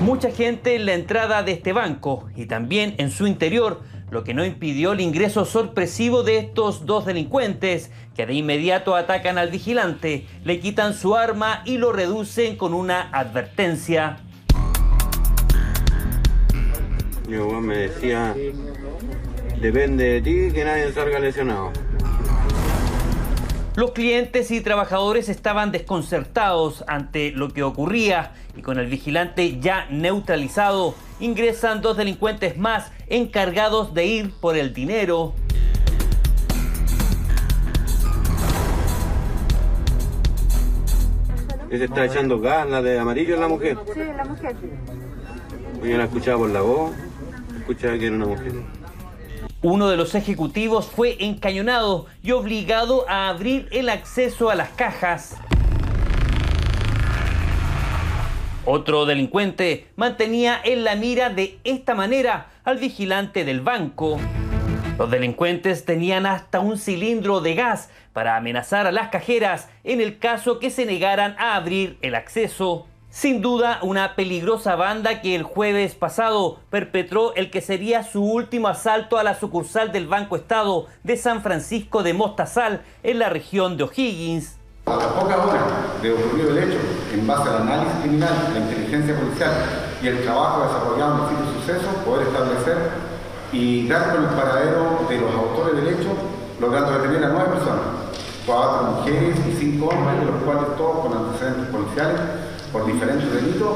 Mucha gente en la entrada de este banco y también en su interior, lo que no impidió el ingreso sorpresivo de estos dos delincuentes que de inmediato atacan al vigilante, le quitan su arma y lo reducen con una advertencia. Mi mamá me decía, depende de ti que nadie salga lesionado. Los clientes y trabajadores estaban desconcertados ante lo que ocurría y con el vigilante ya neutralizado, ingresan dos delincuentes más encargados de ir por el dinero. ¿Ese está echando gas, la de amarillo es la mujer? Sí, la mujer. Yo la escuchaba por la voz, escuchaba que era una mujer. Uno de los ejecutivos fue encañonado y obligado a abrir el acceso a las cajas. Otro delincuente mantenía en la mira de esta manera al vigilante del banco. Los delincuentes tenían hasta un cilindro de gas para amenazar a las cajeras en el caso que se negaran a abrir el acceso. Sin duda, una peligrosa banda que el jueves pasado perpetró el que sería su último asalto a la sucursal del Banco Estado de San Francisco de Mostazal, en la región de O'Higgins. A las pocas horas de ocurrido el hecho, en base al análisis criminal, la inteligencia policial y el trabajo desarrollado en el sitio de suceso, poder establecer y dar con el paradero de los autores del hecho, logrando detener a 9 personas, 4 mujeres y 5 hombres, de los cuales todos con antecedentes policiales por diferentes delitos.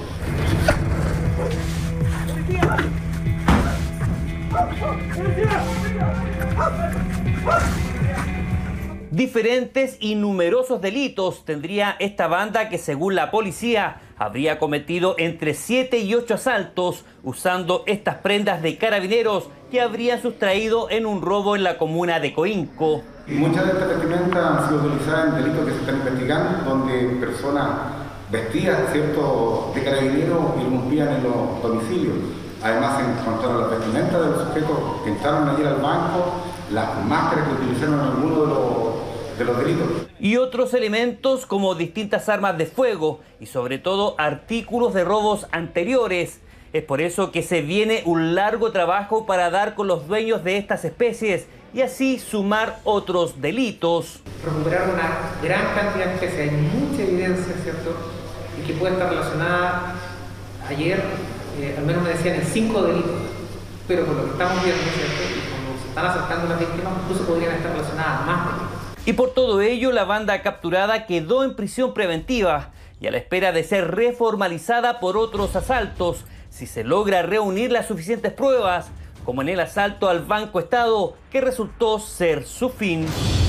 Diferentes y numerosos delitos tendría esta banda que, según la policía, habría cometido entre 7 y 8 asaltos usando estas prendas de carabineros que habrían sustraído en un robo en la comuna de Coinco. Y muchas de estas vestimentas han sido utilizadas en delitos que se están investigando, donde personas vestidas, ¿cierto?, de carabineros irrumpían en los domicilios. Además se encontraron las vestimentas de los sujetos que entraron ayer al banco, las máscaras que utilizaron en algunos de los delitos. Y otros elementos como distintas armas de fuego y sobre todo artículos de robos anteriores. Es por eso que se viene un largo trabajo para dar con los dueños de estas especies y así sumar otros delitos. Recuperar una gran cantidad de especies, hay mucha evidencia, ¿cierto?, y que puede estar relacionada, ayer al menos me decían en 5 delitos, pero por lo que estamos viendo, ¿cierto?, y como se están acercando las víctimas, incluso podrían estar relacionadas a más delitos. Y por todo ello, la banda capturada quedó en prisión preventiva y a la espera de ser reformalizada por otros asaltos, si se logra reunir las suficientes pruebas, como en el asalto al Banco Estado, que resultó ser su fin.